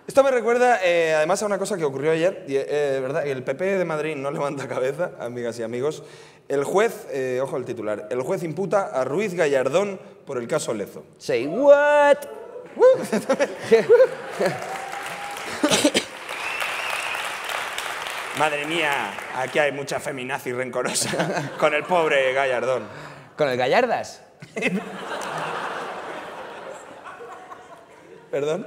Esto me recuerda, además, a una cosa que ocurrió ayer. Y, ¿verdad? El PP de Madrid no levanta cabeza, amigas y amigos. El juez, ojo el titular, el juez imputa a Ruiz Gallardón por el caso Lezo. Say what? Madre mía, aquí hay mucha feminazi rencorosa con el pobre Gallardón. ¿Con el Gallardas? ¿Perdón?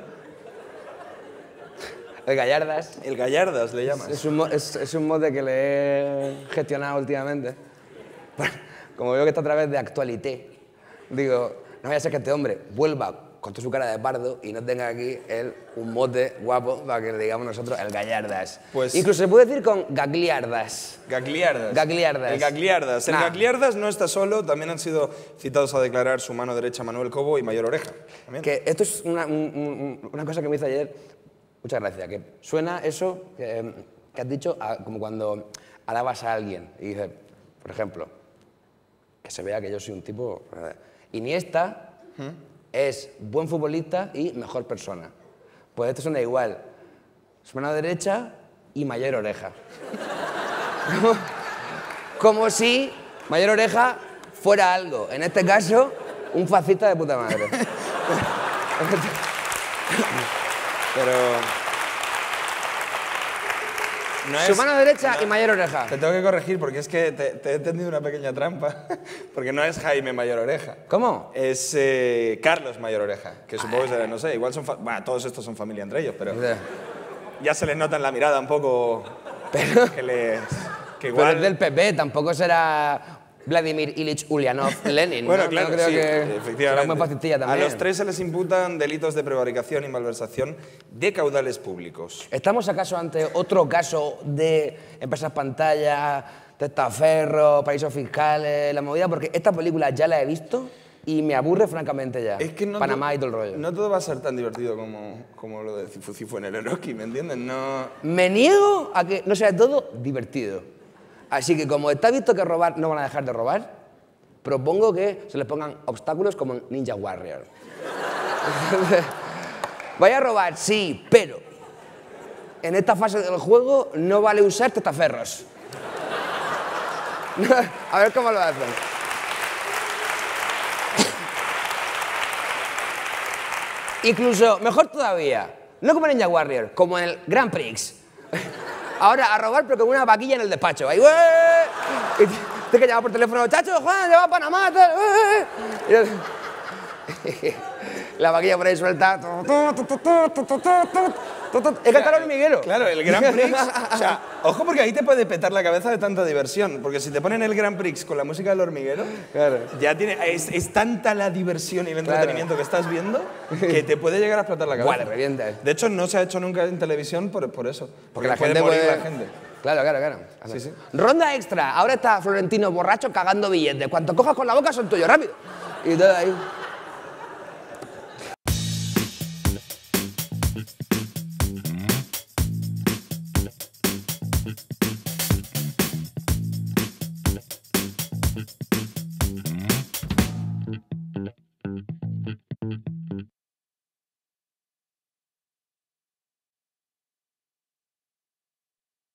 El Gallardas. El Gallardas le llamas. Es un mote que le he gestionado últimamente. Como veo que está a través de Actualité, digo, no vaya a ser que este hombre vuelva con toda su cara de pardo y no tenga aquí él un mote guapo para que le digamos nosotros el Gallardas. Pues, incluso se puede decir con Gagliardas. Gagliardas. Gagliardas. El Gagliardas. El Gagliardas no está solo, también han sido citados a declarar su mano derecha Manuel Cobo y Mayor Oreja. También. Que esto es una cosa que me hizo ayer, muchas gracias, que suena eso que has dicho como cuando alabas a alguien y dices, por ejemplo, que se vea que yo soy un tipo... Iniesta es buen futbolista y mejor persona. Pues esto suena igual. Su mano derecha y Mayor Oreja. Como si Mayor Oreja fuera algo. En este caso, un fascista de puta madre. Pero... No Su mano derecha y Mayor Oreja. Te tengo que corregir porque es que te he entendido una pequeña trampa. Porque no es Jaime Mayor Oreja. ¿Cómo? Es Carlos Mayor Oreja. Que supongo que, no sé, igual son... Bueno, todos estos son familia entre ellos, pero... Ya se les nota en la mirada un poco... Pero, que igual... pero es del PP, tampoco será Vladimir Ilich Ulyanov Lenin. Bueno, ¿no? claro, No creo sí, que efectivamente. será muy fascistilla también. A los tres se les imputan delitos de prevaricación y malversación de caudales públicos. ¿Estamos acaso ante otro caso de empresas pantalla, testaferros, paraísos fiscales, la movida? Porque esta película ya la he visto y me aburre francamente ya. Es que no Panamá y todo el rollo. No todo va a ser tan divertido como lo de Cifu en el Eroski, ¿me entiendes? No... Me niego a que no sea todo divertido. Así que como está visto que robar no van a dejar de robar, propongo que se les pongan obstáculos como en Ninja Warrior. Vaya a robar, sí, pero en esta fase del juego no vale usar testaferros. A ver cómo lo hacen. Incluso, mejor todavía, no como en Ninja Warrior, como en el Grand Prix. Ahora a robar, pero con una vaquilla en el despacho. Ahí, y te que llamar por teléfono, chacho, Juan, lleva a Panamá, tal. La vaquilla por ahí suelta. Es que está el hormiguero. Claro, el Grand Prix. O sea, ojo porque ahí te puede petar la cabeza de tanta diversión. Porque si te ponen el Grand Prix con la música del hormiguero, claro. Ya tiene, es tanta la diversión y el entretenimiento que estás viendo que te puede llegar a explotar la cabeza. Vale, revienta. De hecho, no se ha hecho nunca en televisión por eso. Porque la puede gente morir puede... la gente. Claro. Sí, sí. Ronda extra. Ahora está Florentino borracho cagando billetes. Cuanto cojas con la boca son tuyos, rápido. Y todo ahí.